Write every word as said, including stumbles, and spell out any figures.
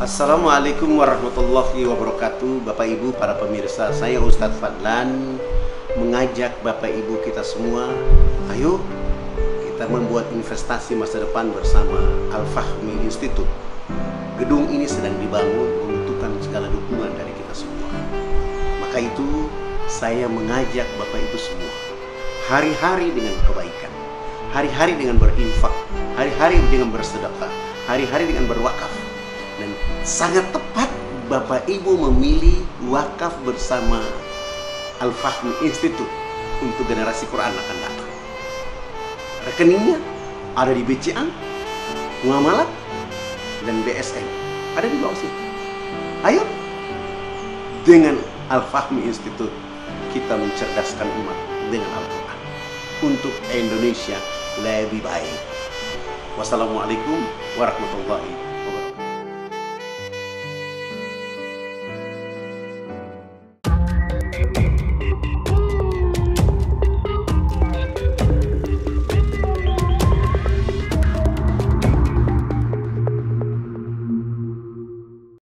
Assalamualaikum warahmatullahi wabarakatuh. Bapak Ibu para pemirsa, saya Ustadz Fadlan mengajak Bapak Ibu kita semua, ayo kita membuat investasi masa depan bersama Al-Fahmi Institute. Gedung ini sedang dibangun, membutuhkan segala dukungan dari kita semua. Maka itu saya mengajak Bapak Ibu semua, hari-hari dengan kebaikan, hari-hari dengan berinfak, hari-hari dengan bersedekah, hari-hari dengan berwakaf. Dan sangat tepat Bapak Ibu memilih wakaf bersama Al-Fahmi Institute untuk generasi Quran akan datang. Rekeningnya ada di B C A, Muamalat, dan B S N. Ada di bawah sini. Ayo, dengan Al-Fahmi Institute kita mencerdaskan umat dengan Al-Quran untuk Indonesia lebih baik. Wassalamualaikum warahmatullahi wabarakatuh.